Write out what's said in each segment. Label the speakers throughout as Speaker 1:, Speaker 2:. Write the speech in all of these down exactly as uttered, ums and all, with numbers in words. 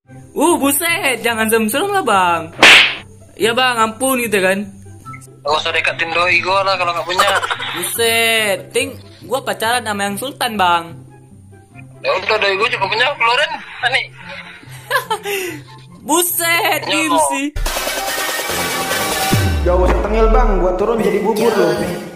Speaker 1: Uh buset, jangan serem-serem lah bang. Ya bang, ampun gitu kan.
Speaker 2: Gak usah deketin doi gue lah kalau nggak punya.
Speaker 1: Buset, ting, gue pacaran sama yang Sultan bang.
Speaker 2: Ya udah, doi gue juga punya, keluarin ani.
Speaker 1: Buset, gim sih.
Speaker 3: Gak usah tengil bang, gua turun jadi bubur loh.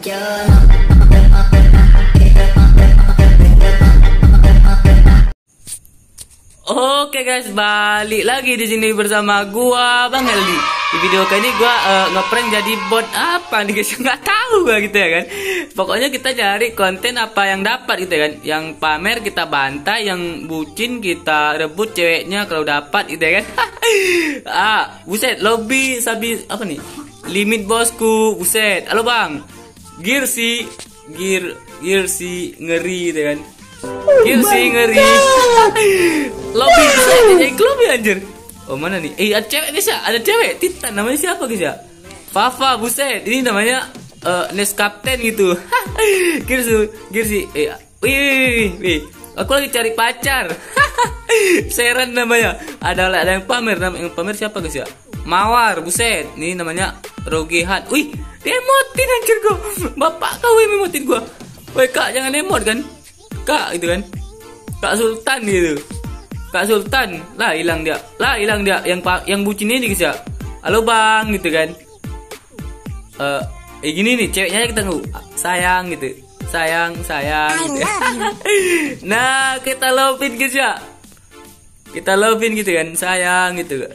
Speaker 1: Oke guys, balik lagi di sini bersama gua Bang Heldi. Di video kali ini gua uh, ngeprank jadi bot apa nih guys? Nggak tahu gua gitu ya kan. Pokoknya kita cari konten apa yang dapat gitu ya kan. Yang pamer kita bantai, yang bucin kita rebut ceweknya kalau dapat gitu ya kan. Ah, buset, lobby sabi apa nih? Limit bosku, buset. Halo bang, gear si, gear, gear si ngeri gitu kan. Gear si ngeri. Lobby bisa jadi lobby anjir. Oh mana nih? Eh ada cewek guys ya, ada cewek. Titan namanya siapa guys ya? Fafa, buset. Ini namanya uh, Nest Captain gitu. Gear si, gear si. Eh, wih, wih. Aku lagi cari pacar. Seran namanya. Ada ada yang pamer, nama yang pamer siapa guys ya? Mawar, buset. Ini namanya Rogehat. Wih, emotin anjir gua. Bapak kau yang emotin gua. Woi kak, jangan emot kan? Kak itu kan. Kak Sultan gitu. Kak Sultan. Lah hilang dia. Lah hilang dia yang yang bucin ini guys ya. Halo bang gitu kan. Eh, uh, eh gini nih ceweknya kita ngu. Sayang gitu. Sayang, sayang gitu. Nah, kita lovein guys ya. Kita lovein gitu kan. Sayang gitu.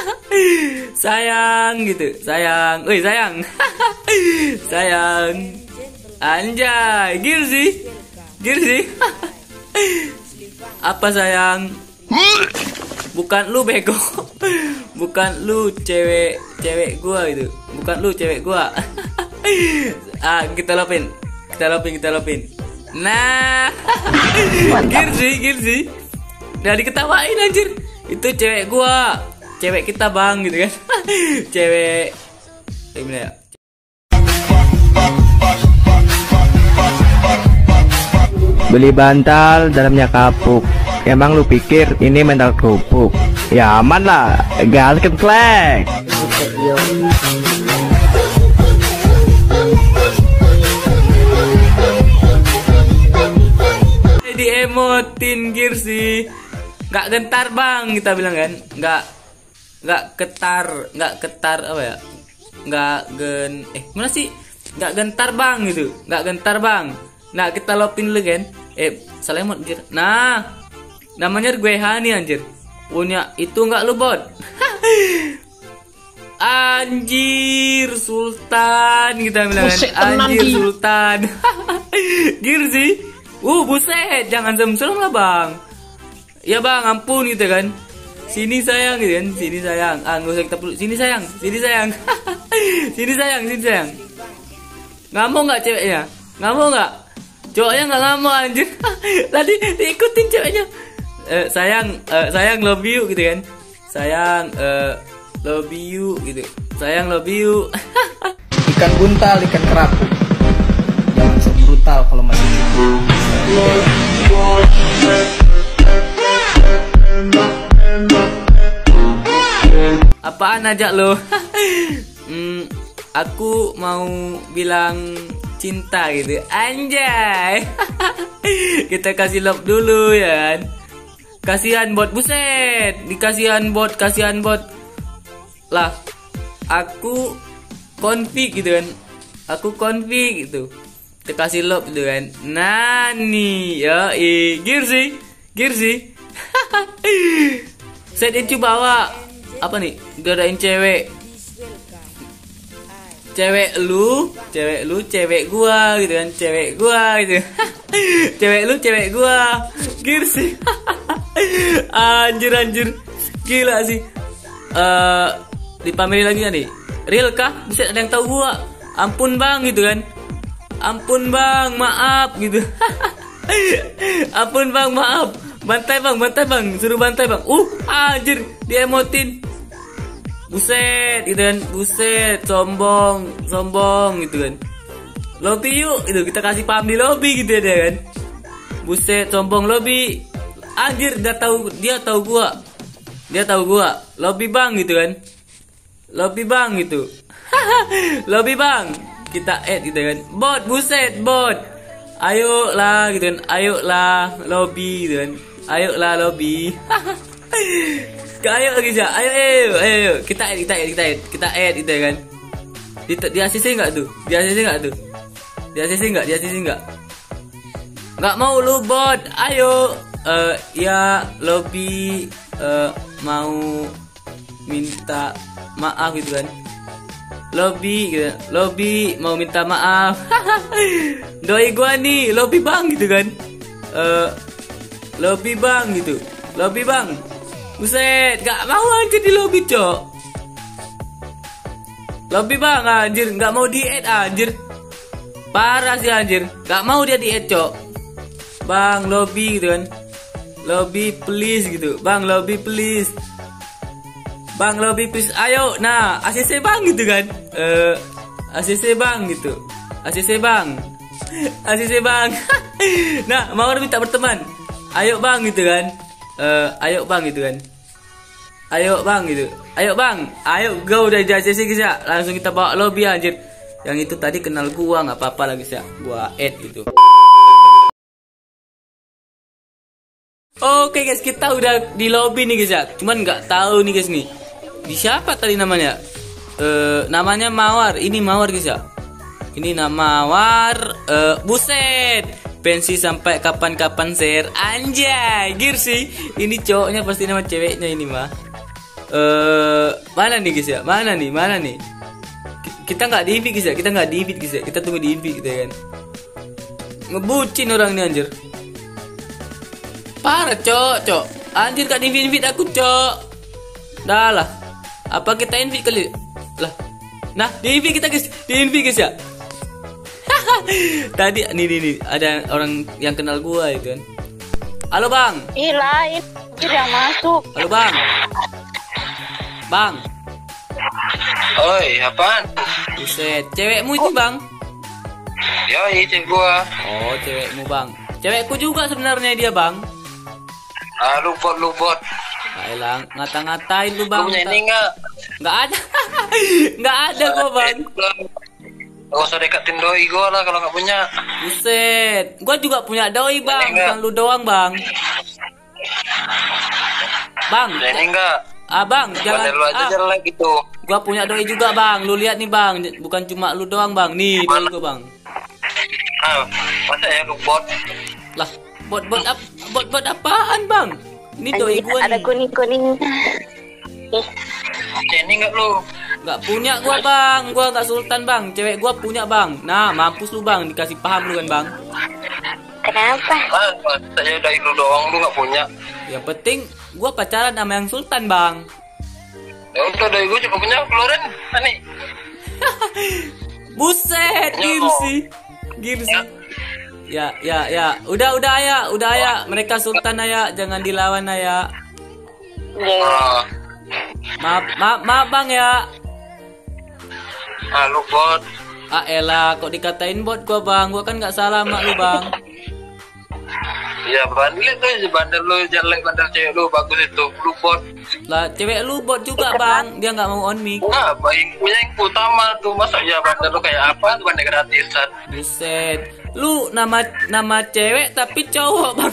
Speaker 1: Sayang gitu, sayang, woi sayang, sayang, anjay, gil sih, gil sih, apa sayang? Bukan lu bego, bukan lu cewek, cewek gua itu, bukan lu cewek gua. Ah kita lopin, kita lopin, kita lopin. Nah, gil sih, gil sih, udah diketawain anjir, itu cewek gua. Cewek kita bang gitu kan. Cewek gimana ya?
Speaker 4: Beli bantal dalamnya kapuk. Emang lu pikir ini mental kerupuk? Ya aman lah, gas keklek.
Speaker 1: Jadi emotin gear sih. Gak gentar bang kita bilang kan. Gak nggak ketar, nggak ketar apa ya, nggak gen, eh mana sih, nggak gentar bang gitu, nggak gentar bang. Nah kita lopin dulu kan, eh salah emot anjir. Nah namanya gue Hani anjir, punya itu nggak lu bot. Anjir Sultan kita bilang kan, anjir Sultan. Gir sih, uh buset, jangan serem-serem lah bang. Ya bang ampun gitu kan. Sini sayang gitu kan, sini sayang. Ah nggak usah kita peluk, sini sayang, sini sayang. Sini sayang, sini sayang. Ngamuk nggak ceweknya? Ngamuk nggak? Cowoknya nggak ngamuk anjir. Tadi diikutin ceweknya. Eh, sayang, eh, sayang love you gitu kan. Sayang, eh, love you gitu. Sayang love you.
Speaker 3: Ikan buntal, ikan kerapu. Jangan sok brutal kalau masih hidup.
Speaker 1: Apaan aja lo? hmm, aku mau bilang cinta gitu. Anjay. Kita kasih love dulu ya kan. Kasihan bot, buset. Dikasihan bot, kasihan bot. Lah, aku config gitu kan. Aku config gitu. Kita kasih love gitu kan. Nah nih, ya, gear sih. Gear sih. Set itu bawa apa nih? Gadain cewek. Cewek lu, cewek lu, cewek gua gitu kan, cewek gua gitu. Cewek lu, cewek gua. Gir sih. Anjir anjir. Gila sih. Eh uh, dipamerin lagi nih. Real kah? Bisa ada yang tahu gua. Ampun bang gitu kan. Ampun bang, maaf gitu. Ampun bang, maaf. Bantai bang, bantai bang, suruh bantai bang. Uh, anjir, dia emotin. Buset, gitu kan, buset, sombong, sombong gitu kan. Lobby yuk, itu kita kasih paham di lobby gitu ya kan. Buset, sombong lobby. Anjir, dia tahu, dia tahu gua. Dia tahu gua. Lobby bang gitu kan. Lobby bang gitu. Lobby bang. Kita add gitu kan. Bot, buset, bot. Ayo lah gitu kan. Ayo lah lobby gitu kan. Ayo lah lobby. Ayo lagi aja. Ayo, ayo, ayo. Kita add, kita add, kita add, kita add gitu kan. Di, di A C C enggak tuh? Di A C C enggak tuh? Di A C C enggak? Di A C C enggak? Enggak mau lu bot. Ayo. Uh, ya lobby uh, mau minta maaf gitu kan. Lobby gitu. Lobby mau minta maaf. Doi gua nih, lobby bang gitu kan. Uh, lobby bang gitu. Lobby bang. Buset, gak mau aja di lobby, cok. Lobby bang anjir, gak mau di add anjir. Parah sih anjir. Gak mau dia di add, cok. Bang, lobby gitu kan. Lobby please gitu. Bang, lobby please. Bang, lobby please. Ayo, nah, A C C bang gitu kan. Eh, uh, A C C bang gitu. A C C bang. A C C bang. Nah, mau minta berteman. Ayo bang gitu kan. Eh, uh, ayo bang gitu kan. Ayo bang gitu. Ayo bang. Ayo go udah di A C C guys ya. Langsung kita bawa lobby anjir. Yang itu tadi kenal gua, nggak apa-apa lagi guys ya. Gua add gitu. Oke guys, kita udah di lobby nih guys ya. Cuman nggak tahu nih guys nih. Di siapa tadi namanya? Eh, namanya Mawar. Ini Mawar guys ya. Ini nama Mawar. Eh, buset. Pensi sampai kapan-kapan share. Anjay, gir sih. Ini cowoknya pasti nama ceweknya ini mah. Eh, mana nih guys ya? Mana nih? Mana nih? Kita nggak di invite guys ya. Kita nggak di invite guys ya. Kita tunggu di invite gitu kan. Ngebucin orang ini anjir. Parah cok, cok. Anjir gak di-invite aku cok. Dah lah. Apa kita invite kali? Lah. Nah, di-invite kita guys. Di-invite guys ya. Tadi nih nih nih ada orang yang kenal gua itu kan. Halo bang.
Speaker 5: Ih lain. Yang masuk.
Speaker 1: Halo bang. Bang.
Speaker 2: Oi, apaan?
Speaker 1: Buset, cewekmu itu bang?
Speaker 2: Yoi, cewek gua.
Speaker 1: Oh, cewekmu bang. Cewekku juga sebenarnya dia bang.
Speaker 2: Ah, lu bot, lu bot.
Speaker 1: Baiklah, ngata-ngatain lu bang.
Speaker 2: Lu punya ini enggak?
Speaker 1: Nggak ada. Nggak ada gua bang.
Speaker 2: Gak usah dekatin doi gua lah kalau nggak punya.
Speaker 1: Buset, gua juga punya doi bang, bukan lu doang bang. Bang,
Speaker 2: Ini enggak.
Speaker 1: ah bang, jangan.
Speaker 2: Lu aja
Speaker 1: Ah,
Speaker 2: jelek gitu.
Speaker 1: gua punya doi juga bang. Lu lihat nih bang, bukan cuma lu doang bang. Nih doi gua bang.
Speaker 2: Ah, masa ya lu bot?
Speaker 1: Lah, bot-bot ap bot-bot apaan bang? Ini doi gua
Speaker 5: Ada
Speaker 1: nih.
Speaker 5: kuning-kuning. Ih,
Speaker 2: Ini enggak lu?
Speaker 1: Nggak punya gua bang, gua nggak sultan bang. Cewek gua punya bang. Nah, mampus lu bang, dikasih paham lu kan bang.
Speaker 5: kenapa?
Speaker 2: Ah, masa ya dari lu doang lu nggak punya?
Speaker 1: Yang penting gua pacaran sama yang sultan bang.
Speaker 2: Ya udah dari gua juga punya, keluarin. Nih.
Speaker 1: Buset, gir sih, gir sih. Ya, ya, ya. Udah, udah ya, udah ya. Mereka sultan ya, jangan dilawan ya.
Speaker 5: Ya.
Speaker 2: Ah,
Speaker 1: Maaf, maaf, maaf bang ya.
Speaker 2: ah lu bot.
Speaker 1: Ah elah, kok dikatain bot gua bang? Gua kan nggak salah mak lu bang.
Speaker 2: Ya bandel tuh, bandel lu jelek, bandel cewek lu bagus itu, lu bot.
Speaker 1: Lah, cewek lu bot juga bang. Dia nggak mau on mic.
Speaker 2: Nah, baik punya yang utama tuh, masa ya bandel lu kayak apa tuh, bandel gratisan.
Speaker 1: Buset. Lu nama nama cewek tapi cowok bang.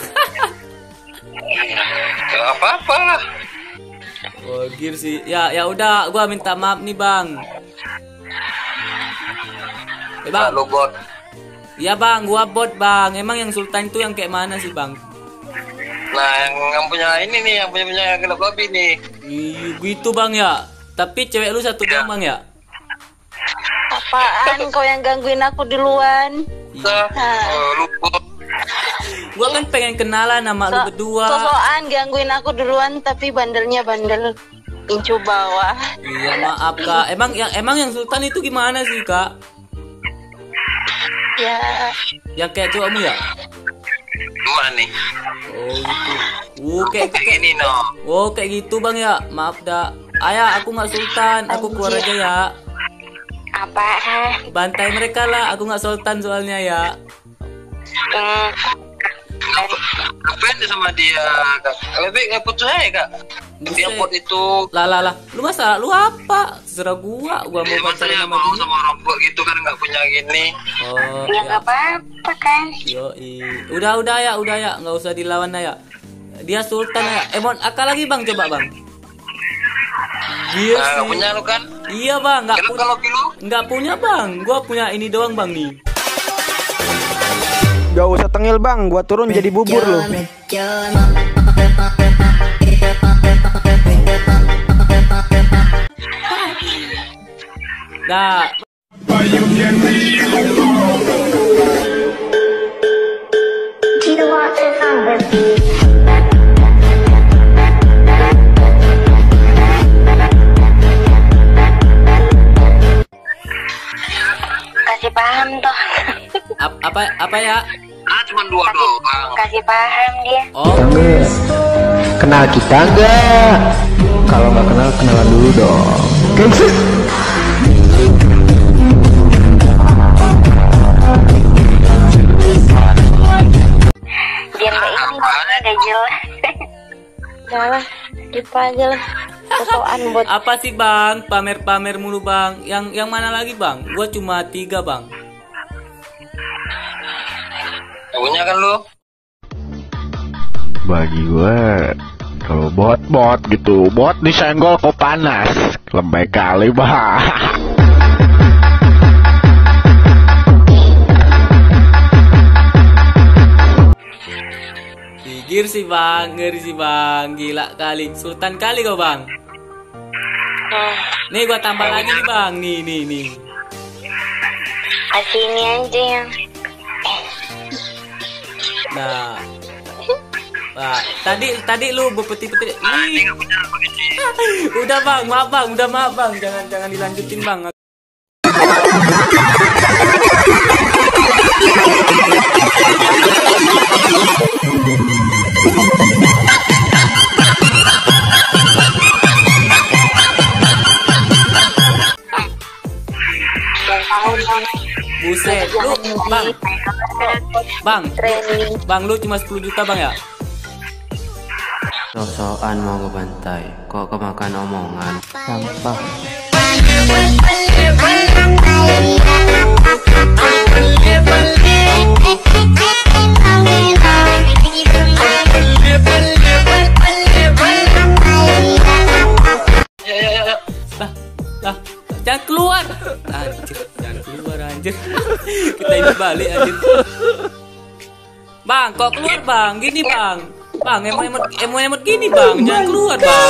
Speaker 2: Ya apa-apa lah.
Speaker 1: Oh, gir sih. Ya, ya udah, gua minta maaf nih bang. Eh
Speaker 2: Ah,
Speaker 1: bang.
Speaker 2: lu bot.
Speaker 1: Ya bang, gua bot bang. Emang yang sultan itu yang kayak mana sih bang?
Speaker 2: Nah, yang, yang punya ini nih, yang punya punya gelap babi nih.
Speaker 1: Ih, gitu bang ya. Tapi cewek lu satu doang bang ya.
Speaker 5: Apaan kau yang gangguin aku duluan?
Speaker 2: Nah, oh, lu bot.
Speaker 1: Gua kan pengen kenalan sama lu
Speaker 5: So-
Speaker 1: berdua.
Speaker 5: Sosokan gangguin aku duluan tapi bandelnya bandel incu bawah.
Speaker 1: Iya maaf kak. Emang yang emang yang sultan itu gimana sih kak?
Speaker 5: Ya,
Speaker 1: Yang kayak cowokmu ya?
Speaker 2: Gimana nih?
Speaker 1: Oh gitu. Uh kayak
Speaker 2: Kayak
Speaker 1: kayak
Speaker 2: gini no.
Speaker 1: oh kayak gitu bang ya. Maaf dah. Ayah aku nggak sultan. Aku keluar aja ya.
Speaker 5: apa?
Speaker 1: Bantai mereka lah. Aku nggak sultan soalnya ya.
Speaker 5: Hmm,
Speaker 2: Ngapain dia sama dia, kak? Lebih nggak putus aja kak. Dia
Speaker 1: Buset.
Speaker 2: bot itu.
Speaker 1: Lah lah lah, lu masalah lu apa? Terserah gua, gua mau
Speaker 2: Ya, masa
Speaker 1: pacaran
Speaker 2: ya
Speaker 1: sama
Speaker 2: mau
Speaker 1: dia.
Speaker 2: sama orang tua gitu kan nggak punya gini.
Speaker 1: Oh,
Speaker 5: Ya
Speaker 1: ya.
Speaker 5: nggak apa-apa kan.
Speaker 1: Yo, udah udah ya, udah ya, nggak usah dilawan ya. Dia sultan ya. Emon akal lagi bang, coba bang. Dia
Speaker 2: Nah,
Speaker 1: sih.
Speaker 2: nggak punya lu kan?
Speaker 1: Iya bang, nggak
Speaker 2: Kenapa
Speaker 1: punya.
Speaker 2: kalau pilu?
Speaker 1: Nggak punya bang, gua punya ini doang bang nih.
Speaker 4: Gak usah tengil bang, gua turun jadi bubur loh.
Speaker 1: Nah,
Speaker 5: Kasih paham toh.
Speaker 1: ap- apa apa ya?
Speaker 2: Ah, cuma dua doang.
Speaker 5: Kasih paham dia.
Speaker 1: Oh,
Speaker 4: Kenal kita nggak? Kalau nggak kenal, kenalan dulu dong. Gengsi.
Speaker 5: Dia nggak ini nggak jelas. Jangan tipe aja lah. Sosokan buat
Speaker 1: apa sih bang? Pamer-pamer mulu bang. Yang yang mana lagi bang? Gua cuma tiga bang.
Speaker 2: Nggak punya kan lu?
Speaker 6: Bagi gue kalau bot-bot gitu, bot disenggol kok panas, lebay kali bah.
Speaker 1: Gigir sih bang, ngeri sih bang, gila kali, sultan kali kau bang. Nih gua tambah lagi nih bang, nih nih nih.
Speaker 5: kasih ini aja yang
Speaker 1: Nah, nah tadi tadi lu berpeti-peti. Ih, udah bang, maaf bang, udah maaf bang, jangan jangan dilanjutin bang. Buset, lu bang, bang,
Speaker 5: training.
Speaker 1: bang lu cuma sepuluh juta bang ya?
Speaker 7: Sok-sokan mau ngebantai, kok kemakan omongan.
Speaker 4: Sampah.
Speaker 2: Ya ya ya. ya.
Speaker 1: Lah, lah, jangan keluar. Anjir, jangan keluar anjir. Kita ini balik anjir. Bang, kok keluar bang? Gini bang. Bang, emot-emot emot-emot gini bang. Jangan keluar bang.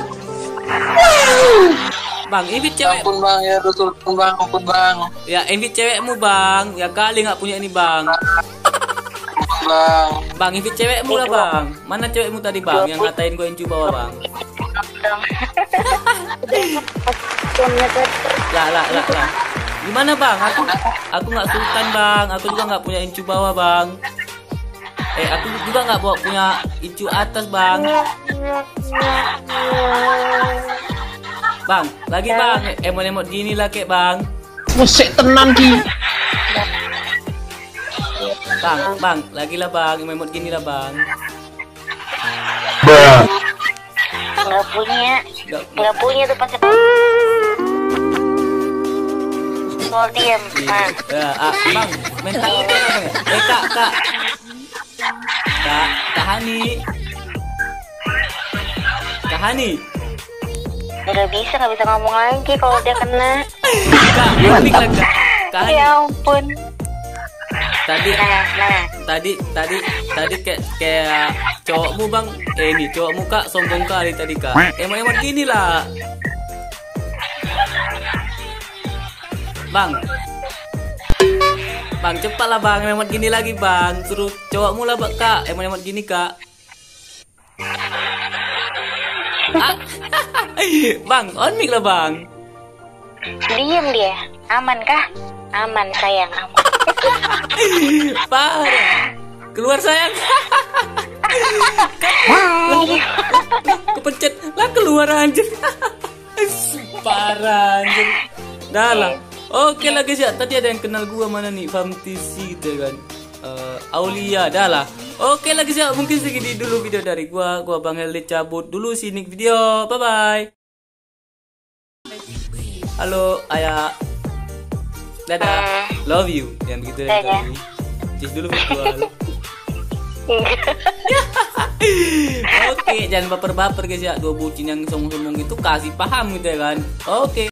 Speaker 1: Bang, invite cewek.
Speaker 2: Ampun bang ya, betul bang, ampun bang.
Speaker 1: Ya, invite cewekmu bang. Ya kali nggak punya ini bang.
Speaker 2: Bang.
Speaker 1: Bang, invite cewekmu lah bang. Mana cewekmu tadi bang? Yang ngatain gue incu bawah bang. Lah, lah, lah, lah. Gimana bang? Aku, aku nggak sultan bang. Aku juga nggak punya incu bawah bang. Eh, aku juga nggak bawa punya incu atas bang. Bang, lagi bang. Emot-emot gini lah kek bang.
Speaker 3: Musik tenan ki.
Speaker 1: Bang, bang, lagi lah bang. Emot gini lah bang.
Speaker 5: Nggak punya,
Speaker 1: Nggak,
Speaker 5: nggak punya tuh pas mau diam. Nah,
Speaker 1: Ya, ah, bang, mental itu apa ya? Eh, kak, kak. Kak, Kak Hani. Kak Hani.
Speaker 5: nggak bisa, nggak bisa ngomong lagi kalau dia kena.
Speaker 1: Kak, unik lah kak. Kak Hani.
Speaker 5: Ya ampun.
Speaker 1: Tadi,
Speaker 5: Nah, nah.
Speaker 1: tadi, tadi, tadi kayak kayak cowokmu bang. Eh, ini cowokmu kak, sombong kali tadi kak. Emang-emang gini lah. Bang. Bang, cepat lah bang, emang gini lagi bang. Suruh cowokmu lah bang, kak. Emang-emang gini kak. Ah. Bang, on mic lah bang.
Speaker 5: Diam dia. Aman kah? Aman sayang, aman.
Speaker 1: Parah. Keluar sayang. Kepencet lah, keluar anjir. Parah anjir. Dah lah. Oke lah guys ya. Tadi ada yang kenal gua, mana nih? Famtisi gitu kan. Eh, Aulia, dah lah. Oke lagi sih, mungkin segini dulu video dari gua. Gua Bang Heldi cabut dulu sini video. Bye bye. Halo ayah. Dadah. Love you. Yang begitu dari
Speaker 5: Dadah.
Speaker 1: tadi. Cis dulu virtual. Oke, jangan baper-baper guys ya. Dua bucin yang sombong-sombong itu kasih paham gitu ya kan. Oke.